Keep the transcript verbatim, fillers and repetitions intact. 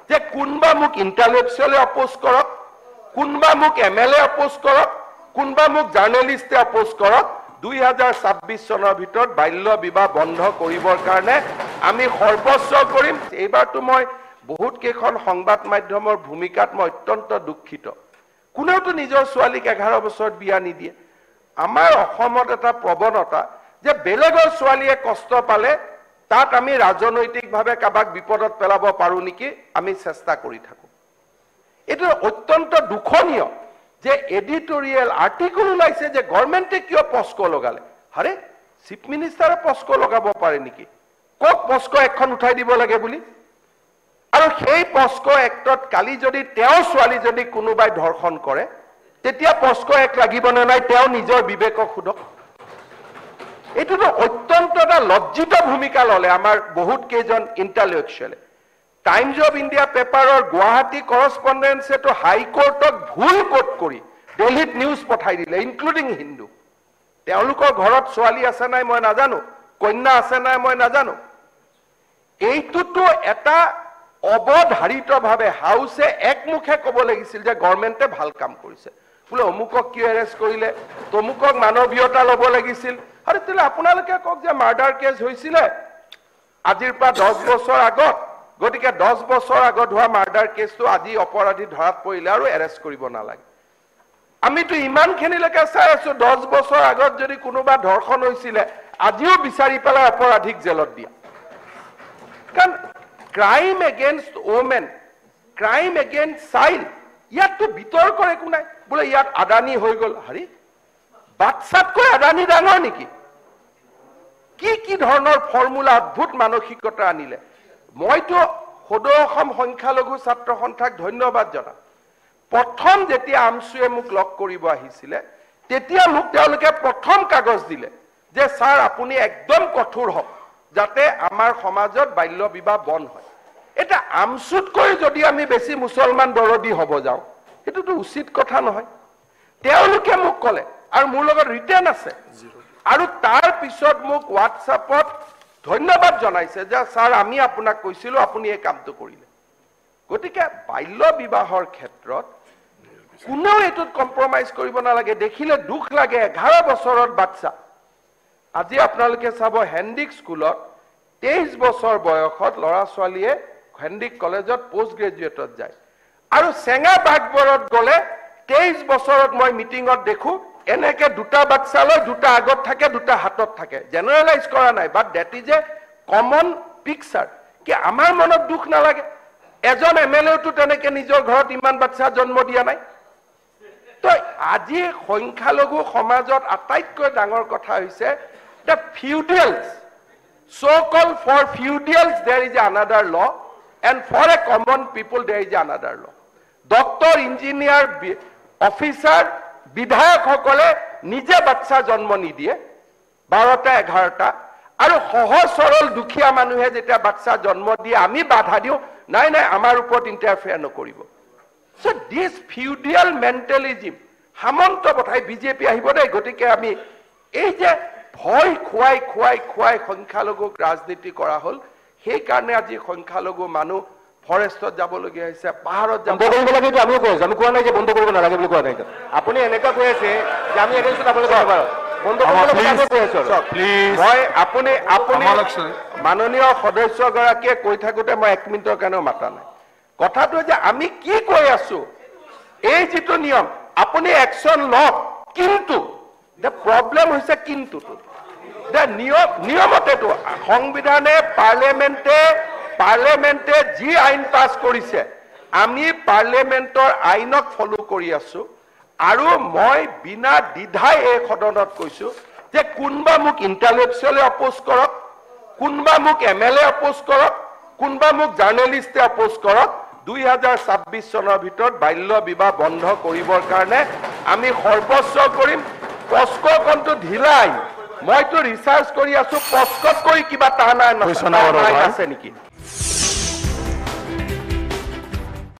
যে কোনবা মোক ইন্টেলেকচুয়ালি অপোজ কৰক, কোনবা মোক এমএলএ অপোজ কৰক, কোনবা মোক জাৰ্নেলিষ্টে অপোজ কৰক, দুই হাজাৰ ছাব্বিছ চনৰ ভিতৰত বাল্য বিবাহ বন্ধ কৰিবৰ কাৰণে আমি সৰ্বস্ব কৰিম। এইবাৰতো মই বহুত কেইখন সংবাদ মাধ্যমৰ ভূমিকাত মই অত্যন্ত দুঃখিত। কোনেওতো নিজৰ ছোৱালীক এঘাৰ বছৰত বিয়া নিদিয়ে। আমাৰ অসমত এটা প্ৰৱণতা যে বেলেগৰ ছোৱালীয়ে কষ্ট পালে তাত আমি ৰাজনৈতিকভাৱে কাবাক বিপদত পেলাব পাৰো নেকি আমি চেষ্টা কৰি থাকো। এইটো অত্যন্ত দুখনীয় যে এডিটৰিয়েল আৰ্টিকল ওলাইছে যে গভৰ্ণমেণ্টে কিয় পস্কো লগালে। আৰে চিফ মিনিষ্টাৰে পস্কো লগাব পাৰে নেকি? কক পস্কো এখন উঠাই দিব লাগে বুলি? আৰু সেই পস্কো এক্টত কালি যদি তেওঁ ছোৱালী যদি কোনোবাই ধৰ্ষণ কৰে তেতিয়া পস্কো এক লাগিব নে নাই তেওঁ নিজৰ বিবেকক সোধক। এইটোতো অত্যন্ত এটা লজ্জিত ভূমিকা ললে আমাৰ বহুত কেইজন ইণ্টেলেকচুৱেলে। টাইমছ অফ ইণ্ডিয়া পেপাৰৰ গুৱাহাটী কৰস্পণ্ডেঞ্চেটো হাইকোৰ্টক ভুল কোট কৰি দিল্লীত নিউজ পঠাই দিলে, ইনক্লুডিং হিন্দু। তেওঁলোকৰ ঘৰত ছোৱালী আছে নাই মই নাজানো, কন্যা আছে নাই মই নাজানো। এইটোতো এটা অবধাৰিতভাৱে হাউছে একমুখে ক'ব লাগিছিল যে গভৰ্ণমেণ্টে ভাল কাম কৰিছে। বোলে অমুকক কিয় এৰেষ্ট কৰিলে, তমুকক মানৱীয়তা ল'ব লাগিছিল। আৰু তেতিয়াহ'লে আপোনালোকে কওক যে মাৰ্ডাৰ কেছ হৈছিলে আজিৰ পৰা দহ বছৰ আগত, গতিকে দহ বছৰ আগত হোৱা মাৰ্ডাৰ কেছটো আজি অপৰাধী ধৰাত পৰিলে আৰু এৰেষ্ট কৰিব নালাগে। আমিতো ইমানখিনিলৈকে চাই আছো দহ বছৰ আগত যদি কোনোবা ধৰ্ষণ হৈছিলে আজিও বিচাৰি পেলাই অপৰাধীক জেলত দিয়া। কাৰণ crime against women, crime against child, ইয়াততো বিতৰ্কৰ একো নাই। বোলে ইয়াত আদানী হৈ গ'ল, হাৰি বাচ্চাতকৈ আদানী ডাঙৰ নেকি? কি কি ধৰণৰ ফৰ্মুলা অদ্ভুত মানসিকতা আনিলে। মইতো সদৌ অসম সংখ্যালঘু ছাত্ৰ সন্থাক ধন্যবাদ জনাম। প্ৰথম যেতিয়া আমচুৱে মোক লগ কৰিব আহিছিলে তেতিয়া মোক তেওঁলোকে প্ৰথম কাগজ দিলে যে ছাৰ আপুনি একদম কঠোৰ হওক যাতে আমাৰ সমাজত বাল্য বিবাহ বন্ধ হয়। এটা আমচুতকৈ যদি আমি বেছি মুছলমান দৰদী হ'ব যাওঁ এইটোতো উচিত কথা নহয়। তেওঁলোকে মোক ক'লে আৰু মোৰ লগত ৰিটাৰ্ণ আছে আৰু তাৰ পিছত মোক হোৱাটছআপত ধন্যবাদ জনাইছে যে ছাৰ আমি আপোনাক কৈছিলো আপুনি এই কামটো কৰিলে। গতিকে বাল্য বিবাহৰ ক্ষেত্ৰত কোনেও এইটোত কম্প্ৰমাইজ কৰিব নালাগে। দেখিলে দুখ লাগে, এঘাৰ বছৰত বাচ্চা। আজি আপোনালোকে চাব হেণ্ডিক স্কুলত তেইছ বছৰ বয়সত ল'ৰা ছোৱালীয়ে হেণ্ডিক কলেজত পোষ্ট গ্ৰেজুৱেটত যায় আৰু চেঙা বাগবৰত গ'লে তেইছ বছৰত মই মিটিঙত দেখো এনেকে দুটা বাচ্চা লৈ দুটা আগত থাকে দুটা হাতত থাকে। জেনেৰেলাইজ কৰা নাই, but that is a common picture. কি আমাৰ মনত দুখ নালাগে? এজন এম এল এওতো তেনেকে নিজৰ ঘৰত ইমান বাচ্চা জন্ম দিয়া নাই। তো আজি সংখ্যালঘু সমাজত আটাইতকৈ ডাঙৰ কথা হৈছে the feudals, so called for feudals there is another law and for a common people there is another law. Doctor, engineer, officer, বিধায়ক সকলে নিজে বাচ্চা জন্ম নিদিয়ে বাৰটা এঘাৰটা আৰু সহজ সৰল দুখীয়া মানুহে যেতিয়া বাচ্চা জন্ম দিয়ে আমি বাধা দিওঁ, নাই নাই আমাৰ ওপৰত ইণ্টাৰফেয়াৰ নকৰিব। So this feudal mentalism সামন্ত পঠাই বিজেপি আহিব দেই। গতিকে আমি এই যে ভয় খুৱাই খুৱাই খুৱাই সংখ্যালঘুক ৰাজনীতি কৰা হ'ল, সেইকাৰণে আজি সংখ্যালঘু মানুহ ফৰেষ্টত যাবলগীয়া হৈছে, পাহাৰত যাব কৰিব লাগে। এইটো আমিও কৈ আছো, আমি কোৱা নাই যে বন্ধ কৰিব নালাগে বুলি কোৱা নাই। আপুনি এনেকুৱা কৈ আছে যে আমি এগেইনষ্টত আপুনি ক'ব পাৰো বন্ধ কৰিব কৈ আছো। মই আপুনি আপুনি মাননীয় সদস্যগৰাকীয়ে কৈ থাকোঁতে মই এক মিনিটৰ কাৰণেও মাতা নাই। কথাটো যে আমি কি কৈ আছো, এই যিটো নিয়ম আপুনি একশ্যন লওক, কিন্তু প্ৰব্লেম হৈছে কিন্তুটো নিয়ম নিয়মতেতো সংবিধানে পাৰ্লিয়ামেণ্টে পাৰ্লিয়ামেণ্টে যি আইন পাছ কৰিছে আমি পাৰ্লিয়ামেণ্টৰ আইনক ফলো কৰি আছো। আৰু মই বিনা দ্বিধাই এই সদনত কৈছো যে কোনবা মোক ইণ্টেলেকচুৱেলি অপোজ কৰক, কোনবা মোক এম এল এ অপোজ কৰক, কোনবা মোক জাৰ্নেলিষ্টে অপোজ কৰক, দুই হাজাৰ ছাব্বিছ চনৰ ভিতৰত বাল্য বিবাহ বন্ধ কৰিবৰ কাৰণে আমি সৰ্বস্ব কৰিম। পস্কোখনটো ঢিলাই, মইতো ৰিচাৰ্চ কৰি আছো পস্কতকৈ কিবা টান আইন আছে নেকি?